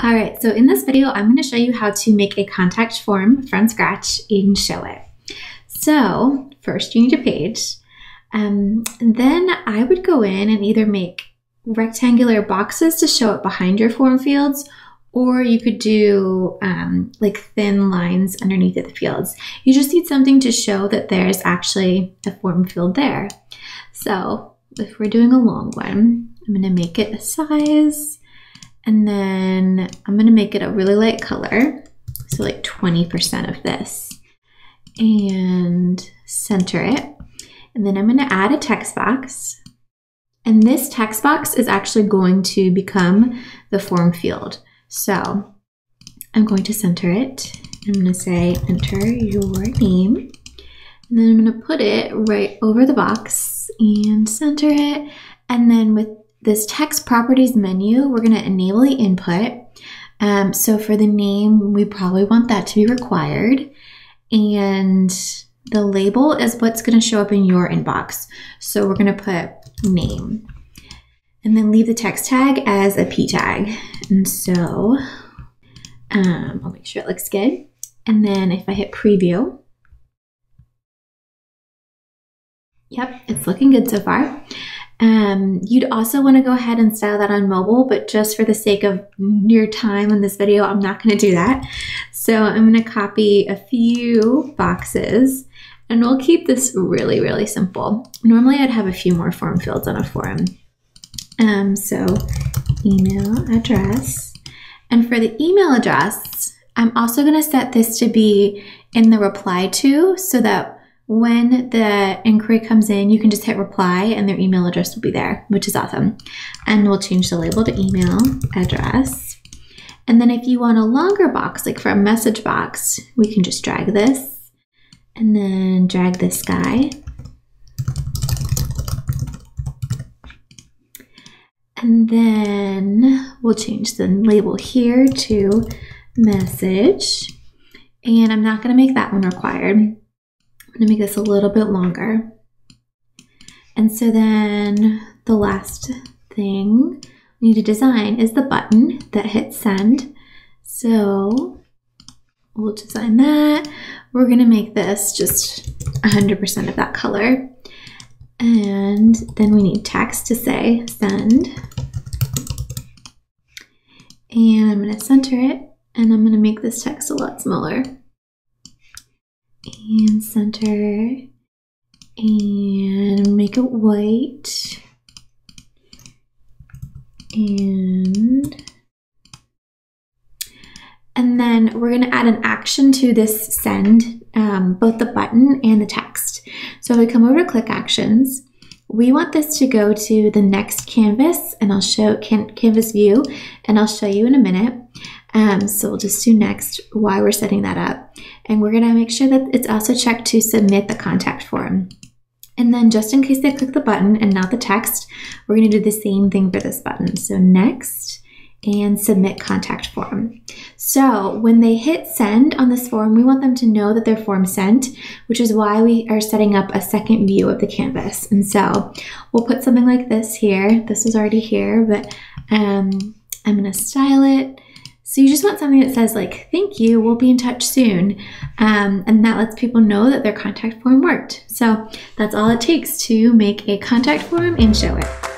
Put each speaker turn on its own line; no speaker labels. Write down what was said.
All right, so in this video, I'm going to show you how to make a contact form from scratch in Showit. So first you need a page, and then I would go in and either make rectangular boxes to show it behind your form fields, or you could do like thin lines underneath the fields. You just need something to show that there's actually a form field there. So if we're doing a long one, I'm going to make it a size, and then I'm going to make it a really light color, so like 20% of this, and center it. And then I'm going to add a text box, and this text box is actually going to become the form field. So I'm going to center it. I'm going to say enter your name, and then I'm going to put it right over the box and center it. And then with this text properties menu, we're going to enable the input. So for the name, we probably want that to be required. And the label is what's going to show up in your inbox. So we're going to put name, and then leave the text tag as a P tag. And so I'll make sure it looks good. And then if I hit preview, yep, it's looking good so far. You'd also want to go ahead and style that on mobile, but just for the sake of your time in this video, I'm not going to do that. So I'm going to copy a few boxes, and we'll keep this really, really simple. Normally I'd have a few more form fields on a form. So email address, and for the email address, I'm also going to set this to be in the reply to, so that when the inquiry comes in, you can just hit reply and their email address will be there, which is awesome. And we'll change the label to email address. And then if you want a longer box, like for a message box, we can just drag this and then drag this guy. And then we'll change the label here to message. And I'm not going to make that one required. I'm going to make this a little bit longer. And so then the last thing we need to design is the button that hits send. So we'll design that. We're going to make this just 100% of that color. And then we need text to say send. And I'm going to center it, and I'm going to make this text a lot smaller. And center, and make it white, and then we're going to add an action to this send, both the button and the text. So if we come over to click actions, we want this to go to the next canvas, and I'll show canvas view, and I'll show you in a minute. So we'll just do next while we're setting that up. And we're going to make sure that it's also checked to submit the contact form. And then just in case they click the button and not the text, we're going to do the same thing for this button. So next, and submit contact form. So when they hit send on this form, we want them to know that their form sent, which is why we are setting up a second view of the canvas. And so we'll put something like this here. This was already here, but I'm going to style it. So you just want something that says like, thank you, we'll be in touch soon. And that lets people know that their contact form worked. So that's all it takes to make a contact form in Showit.